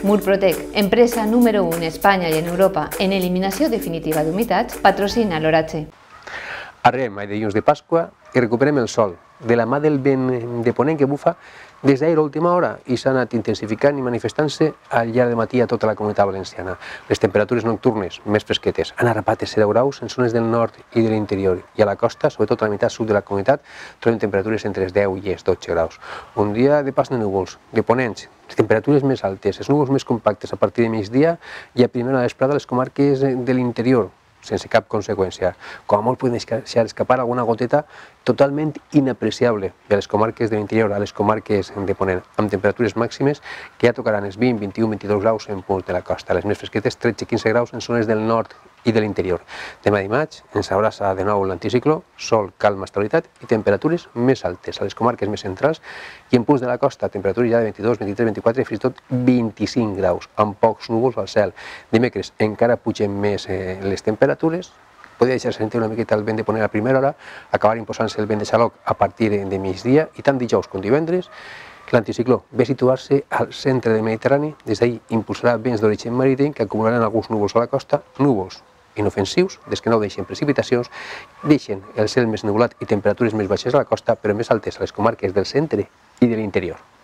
Murprotec, empresa número 1 en Espanya i en Europa en eliminació definitiva d'humitats, patrocina l'oratge. Arribem a dilluns de Pasqua i recuperem el sol, de la mà del vent de ponent que bufa des d'ahir a última hora i s'ha anat intensificant i manifestant-se al llarg del matí a tota la comunitat valenciana. Les temperatures nocturnes més fresquetes han arrapat els 10 graus en zones del nord i de l'interior i a la costa, sobretot a la meitat sud de la comunitat, trobem temperatures entre els 10 i els 12 graus. Un dia de pas de núvols, de ponents, les temperatures més altes, els núvols més compactes a partir de migdia i a primera hora vesprada a les comarques de l'interior, sense cap conseqüència. Com a molt poden deixar escapar alguna goteta totalment inapreciable a les comarques de l'interior, a les comarques de ponent, amb temperatures màximes que ja tocaran els 20, 21, 22 graus en punts de la costa, les més fresquetes 13-15 graus en zones del nord i de l'interior. Demà dimarts ens abraça de nou l'anticicló, sol, calma, estabilitat i temperatures més altes a les comarques més centrals i en punts de la costa, temperatures ja de 22, 23, 24 i fins i tot 25 graus, amb pocs núvols al cel. Dimecres encara pugen més les temperatures, podria deixar-se sentir una miqueta el vent de ponent a primera hora, acabar imposant-se el vent de xaloc a partir de migdia i tant dijous com divendres l'anticicló ve a situar-se al centre del Mediterrani, des d'ahir impulsarà vents d'origen marítim que acumularan alguns núvols a la costa, núvols inofensius, des que no deixen precipitacions, deixen el cel més nuvolat i temperatures més baixes a la costa, però més altes a les comarques del centre i de l'interior.